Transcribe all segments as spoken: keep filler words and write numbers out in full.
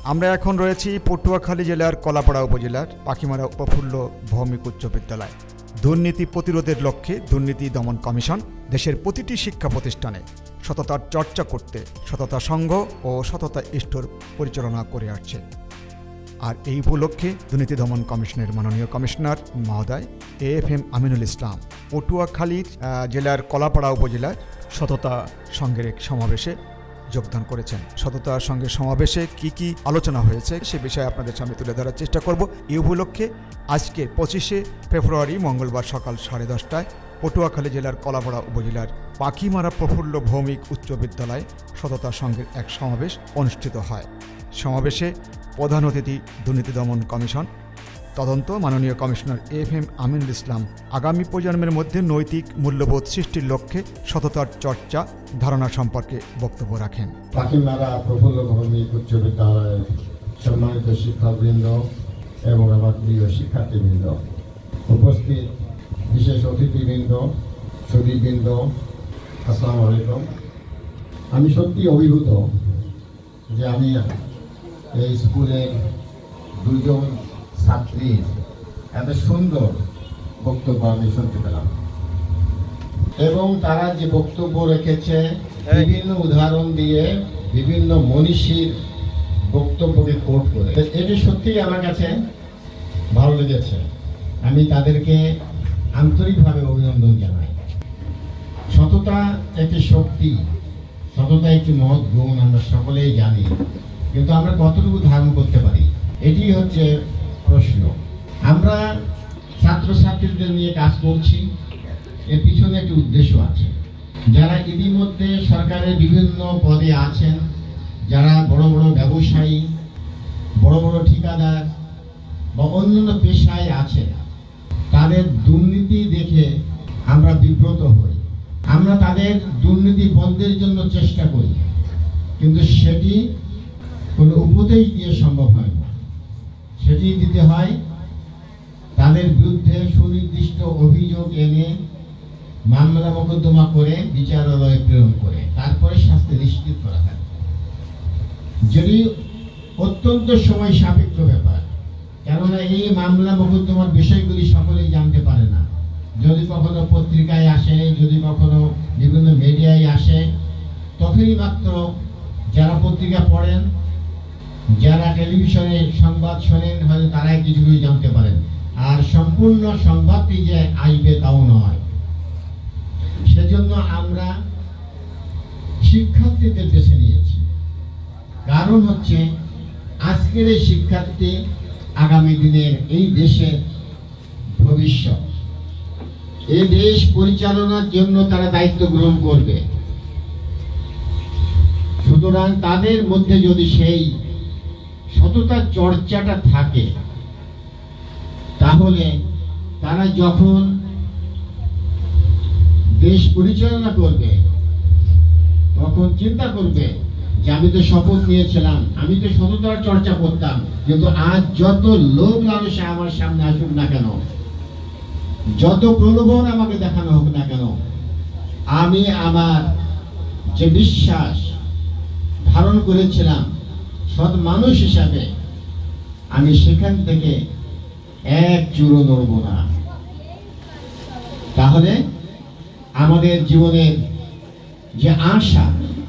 আমরা এখন রয়েছি পটুয়াখালী জেলার কলাপাড়া উপজেলার পাখিমারা প্রফুল্ল ভৌমিক উচ্চ বিদ্যালয়। দুর্নীতি প্রতিরোধের লক্ষ্যে দুর্নীতি দমন কমিশন দেশের প্রতিটি শিক্ষা প্রতিষ্ঠানে সততার চর্চা করতে সততা সংঘ ও সততা স্টোর পরিচালনা করে আসছে। আর এই উপলক্ষে দুর্নীতি দমন কমিশনের মাননীয় কমিশনার মহোদয় A F M Aminul Islam Patuakhali জেলার কলাপাড়া উপজেলার সততা সংঘের এক সমাবেশে যোগদান করেছেন। সততা সংঘের সমাবেশে কি কি আলোচনা হয়েছে সে বিষয়ে আপনাদের সামনে তুলে ধরার চেষ্টা করব। এই উপলক্ষে আজকে পঁচিশে ফেব্রুয়ারি মঙ্গলবার সকাল সাড়ে দশটায় পটুয়াখালী জেলার কলাপাড়া উপজেলার পাখিমারা প্রফুল্ল ভৌমিক উচ্চ বিদ্যালয়ে সততা সংঘের এক সমাবেশ অনুষ্ঠিত হয়। সমাবেশে প্রধান অতিথি দুর্নীতি দমন কমিশন তদন্ত মাননীয় commissioner F M Aminul Islam আগামী প্রজন্মের মধ্যে নৈতিক মূল্যবোধ সৃষ্টির লক্ষ্যে সততার চর্চা ধারণা সম্পর্কে বক্তব্য রাখেন। পাখিমারা প্রফুল্ল ভৌমিক উচ্চ বিদ্যালয়ের সম্মানিত শিক্ষকবৃন্দ এবং আমার প্রিয় শিক্ষার্থীবৃন্দ, উপস্থিত বিশেষ অতিথিবৃন্দ, সুধীবৃন্দ, আসসালামু আলাইকুম। আমি সত্যি অভিভূত যে আমি এই স্কুলের দুজন ছাত্রীর এত সুন্দর বক্তব্য আমি শুনতে পেলাম এবং তারা যে বক্তব্য রেখেছে বিভিন্ন উদাহরণ দিয়ে বিভিন্ন মনীষীর বক্তব্যকে কোট করে, এটি সত্যিই আমার কাছে ভালো লেগেছে। আমি তাদেরকে আন্তরিকভাবে অভিনন্দন জানাই। সততা একটি শক্তি, সততা একটি মহৎ গুণ, আমরা সকলেই জানি, কিন্তু আমরা কতটুকু ধারণ করতে পারি এটি হচ্ছে প্রশ্ন। আমরা ছাত্রছাত্রীদের নিয়ে কাজ করছি, এর পিছনে একটি উদ্দেশ্য আছে। যারা ইতিমধ্যে সরকারের বিভিন্ন পদে আছেন, যারা বড় বড় ব্যবসায়ী, বড় বড় ঠিকাদার বা অন্যান্য পেশায় আছে, তাদের দুর্নীতি দেখে আমরা বিব্রত হই। আমরা তাদের দুর্নীতি বন্ধের জন্য চেষ্টা করি, কিন্তু সেটি কোনো উপদেশ দিয়ে সম্ভব হয় না। সেটি দিতে হয় তাদের বিরুদ্ধে সুনির্দিষ্ট অভিযোগ এনে মামলা মোকদ্দমা করে বিচারালয়ে প্রেরণ করে তারপরে শাস্তি নিশ্চিত করা হয়, যেটি অত্যন্ত সময় সাপেক্ষ ব্যাপার। কেননা এই মামলা মোকদ্দমার বিষয়গুলি সকলেই জানতে পারে না। যদি কখনো পত্রিকায় আসে, যদি কখনো বিভিন্ন মিডিয়ায় আসে, তখনই মাত্র যারা পত্রিকা পড়েন, যারা টেলিভিশনে সংবাদ শোনেন, হয়তো তারাই কিছু কিছু জানতে পারেন। আর সম্পূর্ণ সংবাদটি যে আসবে তাও নয়। সেজন্য আমরা শিক্ষার্থীদের বেছে নিয়েছি। কারণ হচ্ছে আজকের এই শিক্ষার্থী আগামী দিনের এই দেশের ভবিষ্যৎ। এই দেশ পরিচালনার জন্য তারা দায়িত্ব গ্রহণ করবে। সুতরাং তাদের মধ্যে যদি সেই সততার চর্চাটা থাকে, তাহলে তারা যখন দেশ পরিচালনা করবে তখন চিন্তা করবে যে আমি তো শপথ নিয়েছিলাম, আমি তো সততার চর্চা করতাম, কিন্তু আজ যত লোক লালসা আমার সামনে আসুক না কেন, যত প্রলোভন আমাকে দেখানো হোক না কেন, আমি আমার যে বিশ্বাস ধারণ করেছিলাম সৎ মানুষ হিসাবে, আমি সেখান থেকে এক চুরো নড়ব না। তাহলে আমাদের জীবনের যে আশা,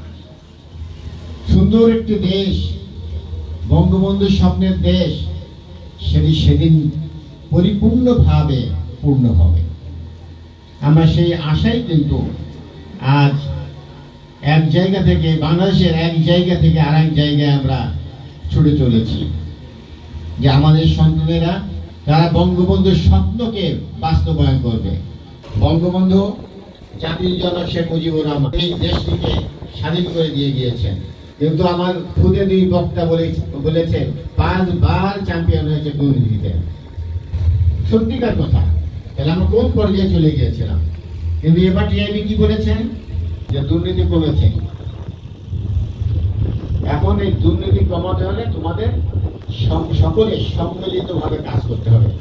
সুন্দর একটি দেশ, বঙ্গবন্ধুর স্বপ্নের দেশ, সেটি সেদিন পরিপূর্ণভাবে পূর্ণ হবে। আমরা সেই আশাই কিন্তু আজ এক জায়গা থেকে, বাংলাদেশের এক জায়গা থেকে আর এক জায়গায় আমরা ছুটে চলেছি, যে আমাদের সন্তানেরা তারা বঙ্গবন্ধুর স্বপ্নকে বাস্তবায়ন করবে। বঙ্গবন্ধু জাতির জনক শেখ মুজিবুর রহমান এই দেশটিকে স্বাধীন করে দিয়ে গিয়েছেন, কিন্তু আমার খুদে দুই বক্তা বলেছেন পাঁচবার চ্যাম্পিয়ন হয়েছে দুর্নীতিতে। সত্যিকার কথা। তাহলে আমরা কোন পর্যায়ে চলে গিয়েছিলাম? কিন্তু এবার টিআইবি কি বলেছেন? যে দুর্নীতি কমেছে। এখন এই দুর্নীতি কমাতে হলে তোমাদের সকলে সম্মিলিত ভাবে কাজ করতে হবে।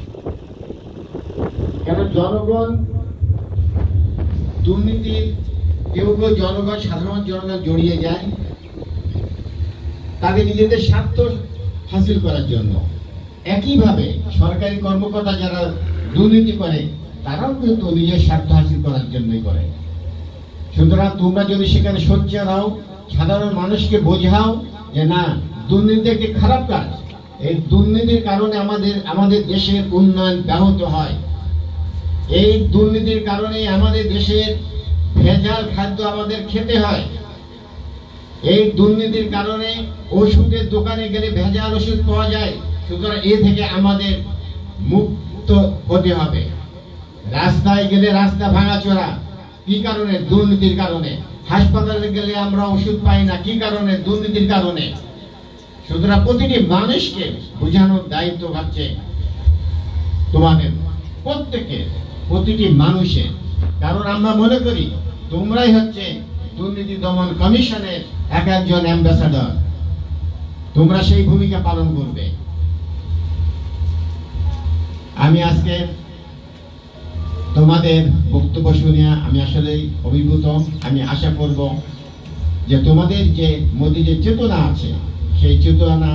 কেন জনগণ দুর্নীতি, কেউ কেউ জনগণ, সাধারণ জনগণ জড়িয়ে যায়, তাদের নিজেদের স্বার্থ হাসিল করার জন্য। একইভাবে সরকারি কর্মকর্তা যারা দুর্নীতি করে তারাও কিন্তু নিজের স্বার্থ হাসিল করার জন্যই করে। সুতরাং তোমরা যদি সেখানে সোচ্চার হও, সাধারণ মানুষকে বোঝাও যে না, দুর্নীতি একটি খারাপ কাজ, এই দুর্নীতির কারণে আমাদের আমাদের দেশের উন্নয়ন ব্যাহত হয়, এই দুর্নীতির কারণে আমাদের দেশের ভেজাল খাদ্য আমাদের খেতে হয়, এই দুর্নীতির কারণে ওষুধের দোকানে গেলে ভেজাল ওষুধ পাওয়া যায়। সুতরাং এ থেকে আমাদের মুক্ত হতে হবে। রাস্তায় গেলে রাস্তা ভাঙাচোরা, কি কারণে? দুর্নীতির কারণে। হাসপাতালে গেলে আমরা ওষুধ পাই না, কি কারণে? দুর্নীতির কারণে। সুতরাং প্রতিটি মানুষকে বোঝানোর দায়িত্ব হচ্ছে তোমাদের প্রত্যেকের, প্রতিটি মানুষের। কারণ আমরা মনে করি তোমরাই হচ্ছে দুর্নীতি দমন কমিশনের এক একজন অ্যাম্বাসাডর, তোমরা সেই ভূমিকা পালন করবে। আমি আজকে তোমাদের বক্তব্য শুনে আমি আসলে অভিভূত। আমি আশা করব যে তোমাদের যে মধ্যে যে চেতনা আছে সেই চেতনা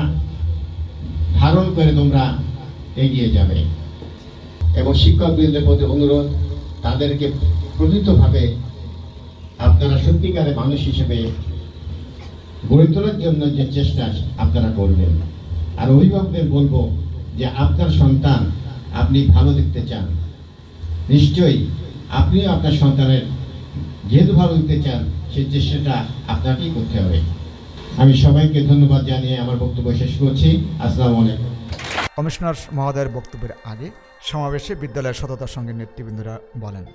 ধারণ করে তোমরা এগিয়ে যাবে। এবং শিক্ষকবৃন্দের প্রতি অনুরোধ, তাদেরকে প্রকৃতভাবে আপনারা সত্যিকারের মানুষ হিসেবে গড়ে তোলার জন্য যে চেষ্টা আপনারা করবেন। আর অভিভাবকদের বলবো যে আপনার সন্তান আপনি ভালো দেখতে চান, নিশ্চয়ই আপনিও আপনার সন্তানের যেহেতু ভালো দেখতে চান সেই চেষ্টাটা আপনাকেই করতে হবে। আমি সবাইকে ধন্যবাদ জানিয়ে আমার বক্তব্য শেষ করছি। আসসালামু আলাইকুম। কমিশনার মহোদয়ের বক্তব্যের আগে সমাবেশে বিদ্যালয়ের সততা সংঘের নেতৃবৃন্দরা বলেন,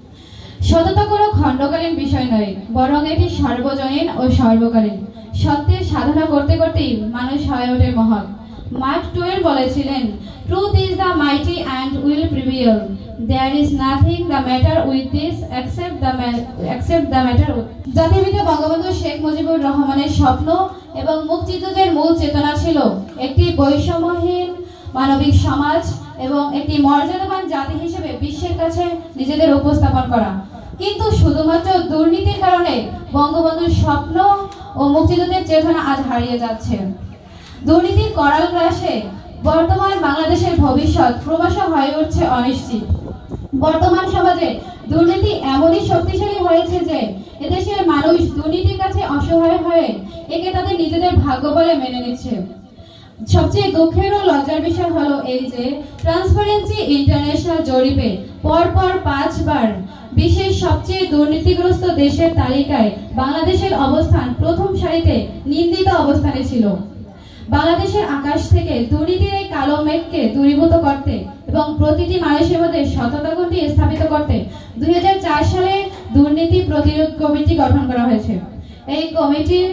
সততা কোনো খণ্ডকালীন বিষয় নয়, বরং এটি সর্বজনীন ও সর্বকালীন। সত্যের সাধনা করতে করতেই মানুষ হয়ে ওঠে মহৎ। মার্ক টুয়েন বলেছিলেন, truth is the mighty and will prevail. There is nothing the matter with this except the except the matter. জাতিপিতা বঙ্গবন্ধু শেখ মুজিবুর রহমানের স্বপ্ন এবং মুক্তিযুদ্ধের মূল চেতনা ছিল একটি বৈষম্যহীন মানবিক সমাজ এবং একটি মর্যাদাবান জাতি হিসেবে বিশ্বের কাছে নিজেদের উপস্থাপন করা। কিন্তু শুধুমাত্র দুর্নীতির কারণে বঙ্গবন্ধুর স্বপ্ন ও মুক্তিযুদ্ধের চেতনা আজ হারিয়ে যাচ্ছে। দুর্নীতির করাল গ্রাসে বর্তমান বাংলাদেশের ভবিষ্যৎ ক্রমশ হয়ে উঠছে অনিশ্চিত। বর্তমান সমাজে দুর্নীতি এমনই শক্তিশালী হয়েছে যে এদেশের মানুষ দুর্নীতির কাছে অসহায় হয়ে একে তাদের নিজেদের ভাগ্য বলে মেনে নিচ্ছে। সবচেয়ে দুঃখের ও লজ্জার বিষয় হলো এই যে ট্রান্সপারেন্সি ইন্টারন্যাশনাল জরিপে পরপর পাঁচবার বিশ্বের সবচেয়ে দুর্নীতিগ্রস্ত দেশের তালিকায় বাংলাদেশের অবস্থান প্রথম সারিতে নিন্দিত অবস্থানে ছিল। বাংলাদেশের আকাশ থেকে দুর্নীতির এই কালো মেঘকে দূরীভূত করতে এবং প্রতিটি মানুষের মধ্যে সততা গুণটি স্থাপিত করতে দুই হাজার চার সালে দুর্নীতি প্রতিরোধ কমিটি গঠন করা হয়েছে। এই কমিটির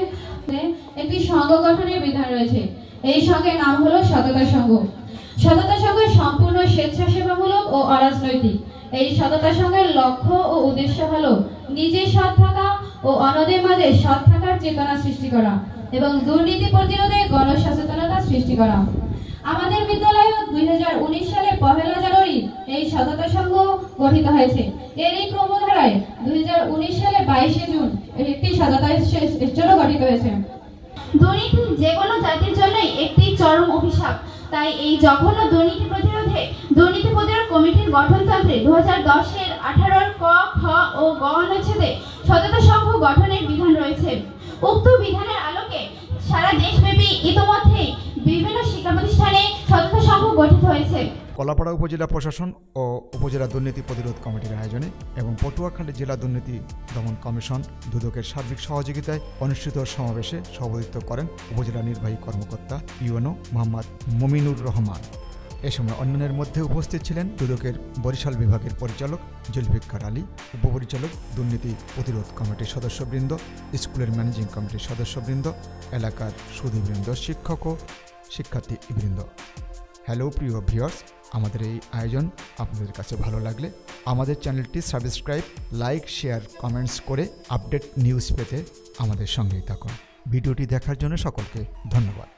একটি সংঘ গঠনের বিধান রয়েছে। এই সংঘের নাম হলো সততা সংঘ। সততা সংঘ সম্পূর্ণ স্বেচ্ছাসেবামূলক ও অরাজনৈতিক। এই সততা সংঘের লক্ষ্য ও উদ্দেশ্য হলো নিজে সৎ থাকা ও অন্যদের মাঝে সৎ থাকার চেতনা সৃষ্টি করা এবং দুর্নীতি প্রতিরোধে গণসচেতনতা সৃষ্টি করা। আমাদের বিদ্যালয়ে দুই হাজার উনিশ সালে পহেলা জানুয়ারি এই সততা সংঘ গঠিত হয়েছে। এর এই ক্রমধারায় দুই হাজার উনিশ সালে বাইশে জুন একটি সততা স্টোর গঠিত হয়েছে। দুর্নীতি যে কোনো জাতির জন্যই একটি চরম অভিশাপ। তাই এই জঘন্য দুর্নীতি প্রতিরোধে দুর্নীতি প্রতিরোধ কমিটির গঠনতন্ত্রে দু হাজার দশের আঠারোর ক, খ ও গ অনুচ্ছেদে সততা সংঘ গঠনের বিধান রয়েছে। উক্ত বিধানের আলোকে সারা দেশব্যাপী ইতোমধ্যেই বিভিন্ন শিক্ষা প্রতিষ্ঠানে সততা সংঘ গঠিত হয়েছে। কলাপাড়া উপজেলা প্রশাসন ও উপজেলা দুর্নীতি প্রতিরোধ কমিটির আয়োজনে এবং পটুয়াখালী জেলা দুর্নীতি দমন কমিশন দুদকের সার্বিক সহযোগিতায় অনুষ্ঠিত সমাবেশে সভাপতিত্ব করেন উপজেলা নির্বাহী কর্মকর্তা ইউএনও মোহাম্মদ মমিনুর রহমান। এ সময় অন্যান্যের মধ্যে উপস্থিত ছিলেন দুদকের বরিশাল বিভাগের পরিচালক জুলফিকার আলী, উপপরিচালক দুর্নীতি প্রতিরোধ কমিটির সদস্যবৃন্দ, স্কুলের ম্যানেজিং কমিটির সদস্যবৃন্দ, এলাকার সুধীবৃন্দ, শিক্ষক ও শিক্ষার্থীবৃন্দ। হ্যালো প্রিয় ভিউয়ার্স, আমাদের এই আয়োজন আপনাদের কাছে ভালো লাগলে আমাদের চ্যানেলটি সাবস্ক্রাইব, লাইক, শেয়ার, কমেন্টস করে আপডেট নিউজ পেতে আমাদের সঙ্গেই থাকুন। ভিডিওটি দেখার জন্য সকলকে ধন্যবাদ।